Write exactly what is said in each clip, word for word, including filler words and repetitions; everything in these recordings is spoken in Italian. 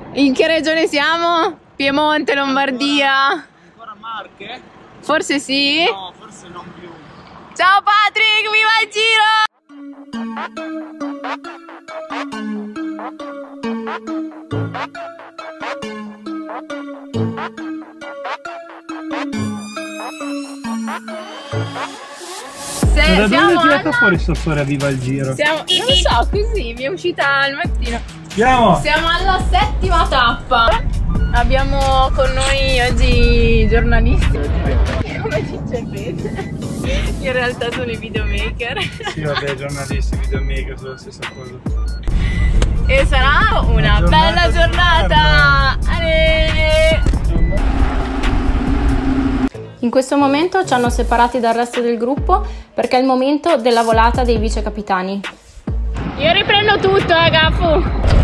In che regione siamo? Piemonte, Lombardia? Ancora Marche? Forse sì? No, forse non più. Ciao Patrick, viva il giro! Se, da dove è tirato alla... fuori sto storia viva il giro? Siamo, non lo so, così mi è uscita al mattino. Andiamo! Siamo alla settima tappa. Abbiamo con noi oggi giornalisti. Come dice Peter? In realtà sono i videomaker. Sì, vabbè, giornalisti, videomaker, sono la stessa cosa. E sarà una, una giornata bella giornata! Ale! In questo momento ci hanno separati dal resto del gruppo perché è il momento della volata dei vice capitani. Io riprendo tutto, eh, Gaffu!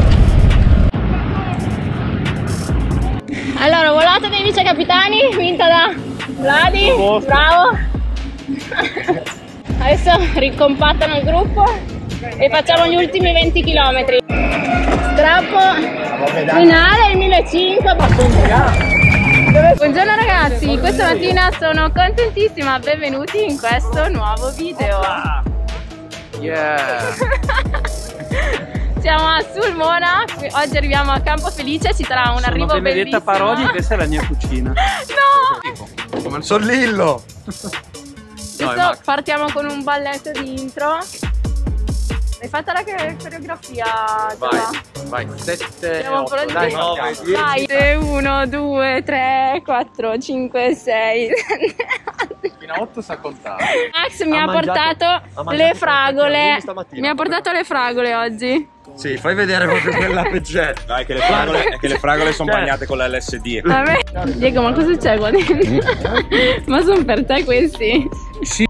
Allora, volata dei vice capitani, vinta da Vladi, bravo! Adesso ricompattano il gruppo e facciamo gli ultimi venti chilometri. Strappo finale, il millecinquecento. Buongiorno ragazzi, questa mattina sono contentissima, benvenuti in questo nuovo video. Yeah! Siamo a Sulmona, oggi arriviamo a Campo Felice, ci sarà un sono arrivo bellissimo. Benedetta Parodi, questa è la mia cucina. No! Come il Sollillo! Adesso no, partiamo con un balletto di intro. Hai fatto la coreografia? Vai, vai, sette, otto, dai, nove, dieci. Vai, uno, due, tre, quattro, cinque, sei. Fino a otto sa contare. Max mi ha, ha portato le fragole. Mi ha portato le fragole oggi. Sì, fai vedere proprio quella peggetta. Dai, che le fragole, che le fragole sono bagnate con l'L S D. Vabbè. Diego, ma cosa c'è qua dentro? Ma sono per te questi? Sì.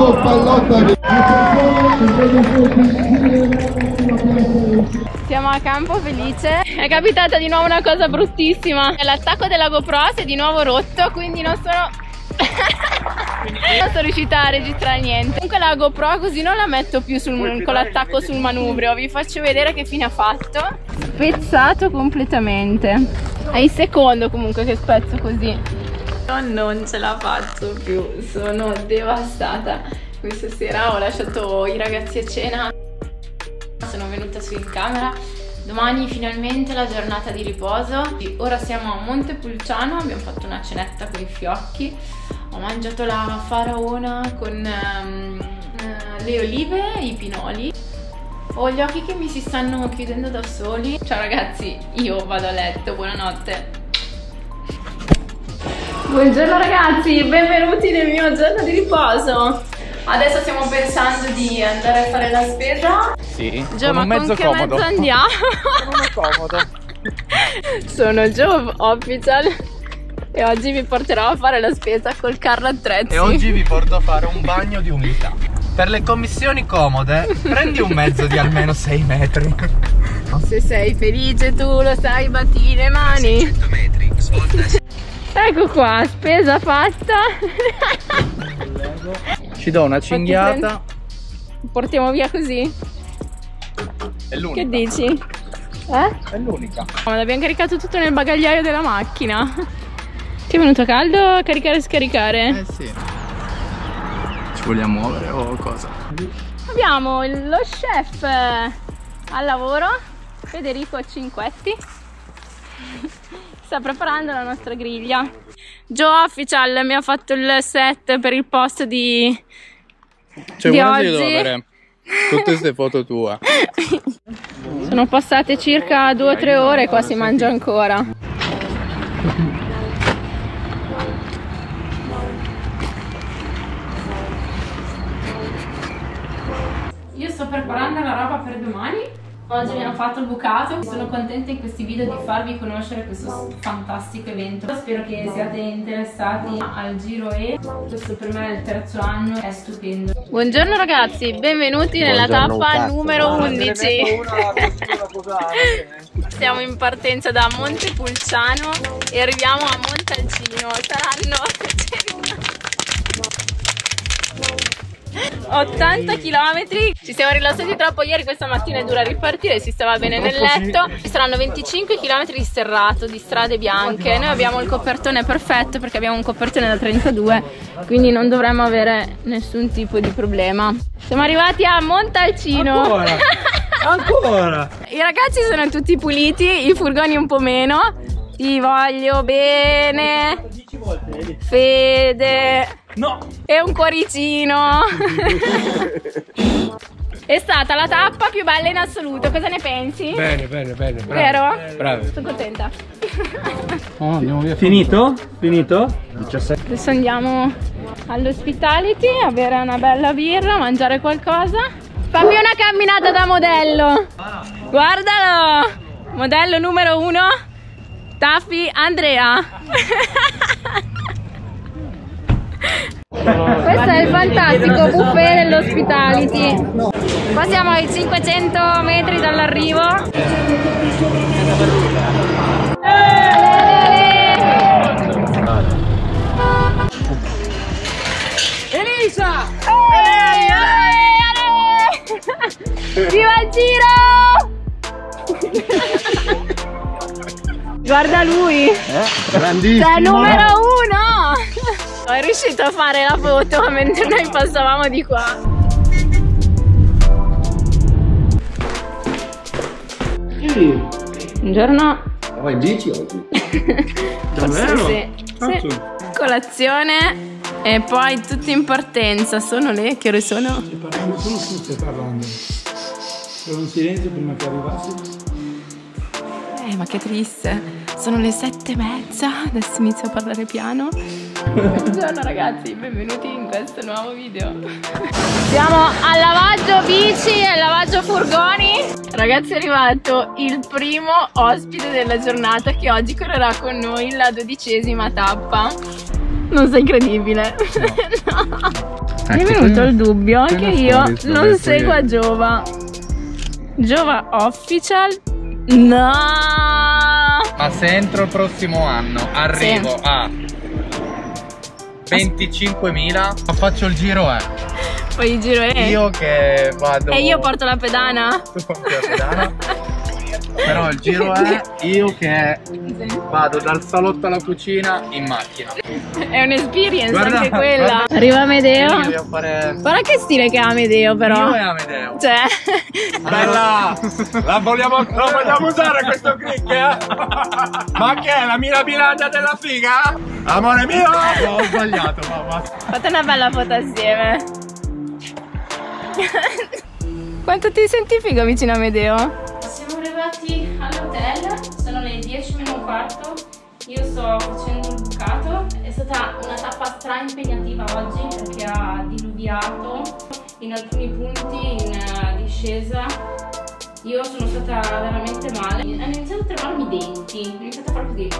Siamo a Campo Felice. È capitata di nuovo una cosa bruttissima. L'attacco della GoPro si è di nuovo rotto, quindi non sono... non sono riuscita a registrare niente. Comunque la GoPro così non la metto più sul, con l'attacco sul manubrio. Vi faccio vedere che fine ha fatto. Spezzato completamente. È il secondo comunque che spezzo così. Non ce la faccio più, sono devastata. Questa sera ho lasciato i ragazzi a cena, sono venuta su in camera. Domani finalmente la giornata di riposo. Ora siamo a Montepulciano, abbiamo fatto una cenetta con i fiocchi. Ho mangiato la faraona con um, uh, le olive e i pinoli. Ho gli occhi che mi si stanno chiudendo da soli. Ciao ragazzi, io vado a letto, buonanotte. Buongiorno ragazzi, benvenuti nel mio giorno di riposo. Adesso stiamo pensando di andare a fare la spesa. Sì, Gio, con ma un mezzo con che comodo. mezzo andiamo? Con uno comodo. Sono Gio Official e oggi vi porterò a fare la spesa col carro attrezzi. E oggi vi porto a fare un bagno di umidità. Per le commissioni comode, prendi un mezzo di almeno sei metri. Se sei felice tu lo sai, batti le mani. seicento metri, svolta. Ecco qua, spesa fatta. Ci do una cinghiata. Portiamo via così? È l'unica. Che dici? Eh? È l'unica. Ma l'abbiamo caricato tutto nel bagagliaio della macchina. Ti è venuto caldo a caricare e scaricare? Eh sì. Ci vogliamo muovere o cosa? Abbiamo il- lo chef al lavoro, Federico Cinquetti. Sta preparando la nostra griglia. Joe Official mi ha fatto il set per il post di, Cioè, di guarda, oggi. io devo avere tutte queste foto tue. Sono passate circa due o tre ore e qua si mangia ancora. Io sto preparando la roba per domani. Oggi abbiamo fatto il bucato. Sono contenta in questi video di farvi conoscere questo fantastico evento. Spero che siate interessati al Giro E. Questo per me è il terzo anno, è stupendo. Buongiorno ragazzi, benvenuti nella Buongiorno, tappa cazzo. numero undici. Siamo in partenza da Montepulciano e arriviamo a Montalcino. Saranno ottanta chilometri. Ci siamo rilassati troppo ieri, questa mattina è dura ripartire, si stava bene nel letto. Ci saranno venticinque chilometri di sterrato, di strade bianche. Noi abbiamo il copertone perfetto perché abbiamo un copertone da trentadue, quindi non dovremmo avere nessun tipo di problema. Siamo arrivati a Montalcino. Ancora? Ancora? I ragazzi sono tutti puliti, i furgoni un po' meno. Ti voglio bene, Fede. No. E un cuoricino. È stata la tappa più bella in assoluto, cosa ne pensi? Bene, bene, bene. Bravo. Vero? Bravo. Sono contenta. Oh, andiamo via. Finito? Finito? diciassette. Adesso andiamo all'Hospitality a bere una bella birra, a mangiare qualcosa. Fammi una camminata da modello. Guardalo! Modello numero uno, Taffi Andrea. Questo è il fantastico buffet dell'Hospitality. Qua siamo ai cinquecento metri dall'arrivo. Elisa! Ehi, ehi, viva il giro! Guarda lui! Eh, grandissimo! Sei numero uno! È riuscito a fare la foto mentre noi passavamo di qua. Buongiorno. Vai in bici oggi? Davvero? Sì, sì. Sì. Colazione e poi tutti in partenza. Sono le, che ore sono? Stai parlando solo tu, stai parlando. C'era un silenzio prima che arrivassi. Eh, ma che triste. Sono le sette e mezza. Adesso inizio a parlare piano. Buongiorno ragazzi, benvenuti in questo nuovo video. Siamo al lavaggio bici e al lavaggio furgoni. Ragazzi, è arrivato il primo ospite della giornata che oggi correrà con noi la dodicesima tappa. Non sei credibile. No. No. Mi è venuto il dubbio che io non segua Giova. Giova Official. No. Ma se entro il prossimo anno arrivo sì. a venticinquemila, faccio il giro eh. Poi il giro è io che vado. E io porto la pedana. Tu porti la pedana. Però il giro è io che vado dal salotto alla cucina in macchina. È un'esperience anche quella. Guarda. Arriva Amedeo. Fare... Guarda che stile che ha Amedeo però. Io e Amedeo. Cioè. Bella! La vogliamo, la vogliamo usare questo click? Eh? Ma che è la mirabilandia della figa? Amore mio! No, ho sbagliato, mamma. Fate una bella foto assieme. Quanto ti senti figo vicino a Amedeo? Siamo arrivati all'hotel, sono le dieci meno un quarto. Io sto facendo il bucato. È stata una tappa stra impegnativa oggi perché ha diluviato in alcuni punti in uh, discesa. Io sono stata veramente male. Hanno iniziato a tremarmi i denti, ho iniziato a fare così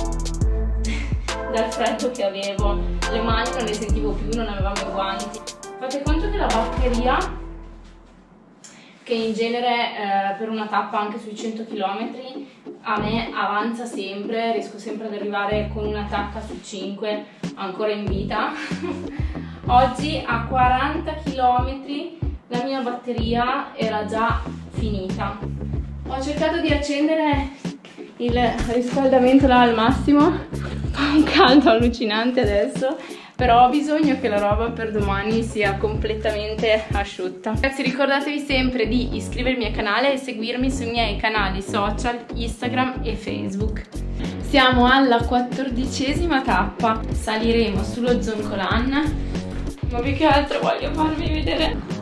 dal freddo che avevo. Le mani non le sentivo più, non avevamo i guanti. Fate conto che la batteria, che in genere eh, per una tappa anche sui cento chilometri a me avanza sempre, riesco sempre ad arrivare con una tacca su cinque ancora in vita. Oggi a quaranta chilometri la mia batteria era già finita. Ho cercato di accendere il riscaldamento là al massimo, fa un caldo allucinante adesso, però ho bisogno che la roba per domani sia completamente asciutta. Ragazzi, ricordatevi sempre di iscrivermi al canale e seguirmi sui miei canali social Instagram e Facebook. Siamo alla quattordicesima tappa, saliremo sullo Zoncolan, ma più che altro voglio farvi vedere.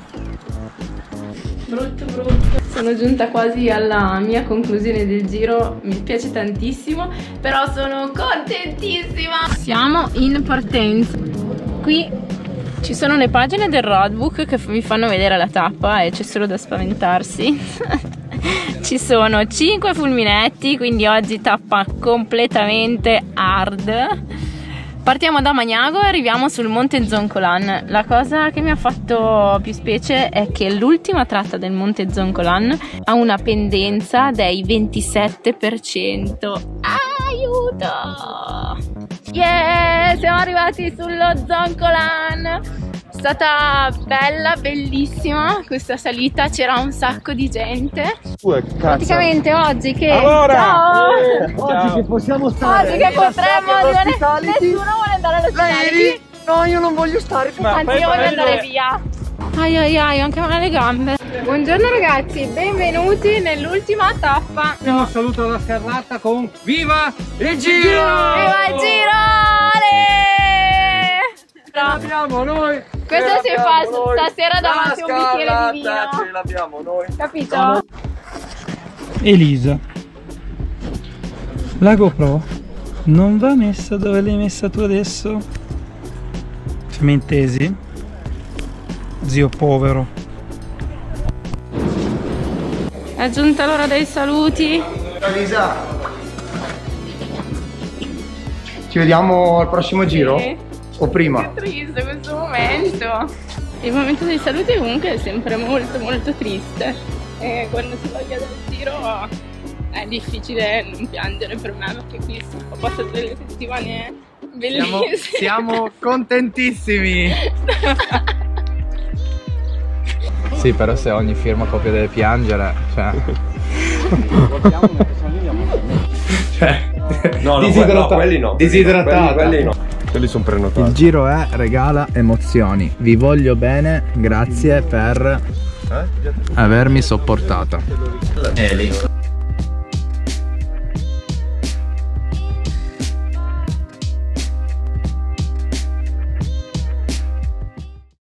Brutto brutto. Sono giunta quasi alla mia conclusione del giro, mi piace tantissimo, però sono contentissima. Siamo in partenza. Qui ci sono le pagine del roadbook che vi fanno vedere la tappa e c'è solo da spaventarsi. Ci sono cinque fulminetti, quindi oggi tappa completamente hard. Partiamo da Magnago e arriviamo sul Monte Zoncolan. La cosa che mi ha fatto più specie è che l'ultima tratta del Monte Zoncolan ha una pendenza dei ventisette per cento. Aiuto! Yeah! Siamo arrivati sullo Zoncolan! stata bella, bellissima questa salita, c'era un sacco di gente. Praticamente oggi che allora, ciao! Eh, oggi che possiamo stare, oggi che potremmo nessuno vuole andare all'ospedale. No, io non voglio stare. Anzi, io voglio andare via. Ai ai ai, ho anche male alle gambe. Buongiorno ragazzi, benvenuti nell'ultima tappa. Un saluto alla Scarlatta con Viva il Giro! Viva il Giro! Ce l'abbiamo noi! Questo si fa stasera davanti a un bicchiere di vino. Ce l'abbiamo noi! Capito? Elisa, la GoPro non va messa dove l'hai messa tu adesso? Siamo intesi? Zio povero. È giunta l'ora dei saluti. Elisa, ci vediamo al prossimo giro? Sì. O prima? Che triste questo momento. Il momento dei saluti comunque è sempre molto molto triste. E quando si va via dal giro è difficile non piangere per me, perché qui ho passato delle settimane Siamo, bellissime. siamo contentissimi. Sì, però se ogni firma copia deve piangere, cioè... cioè No, no, disidrata- no, quelli no. disidratata. Quelli, quelli no. Quelli sono prenotati. Il giro è regala emozioni. Vi voglio bene, grazie per avermi sopportata. Eli.